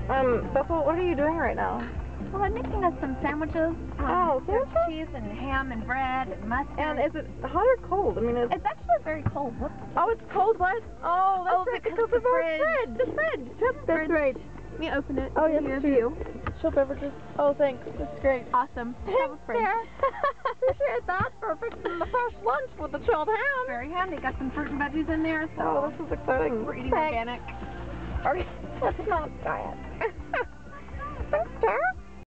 Bethel, what are you doing right now? Well, I'm making us some sandwiches. Oh, There's cheese and ham and bread and mustard. And is it hot or cold? I mean, It's actually very cold. Look. Oh, it's cold what? Oh, that's right, because of our fridge. The fridge. That's right. Let me open it. Oh, yes, Here's it's you. Chill beverages. Oh, thanks. That's great. Awesome. Thanks, Sarah. Appreciate that. Perfect for the fresh lunch with the chilled ham. Very handy. Got some fruit and veggies in there. So oh, this is exciting. we're eating organic. That's not diet. Thanks, Sarah.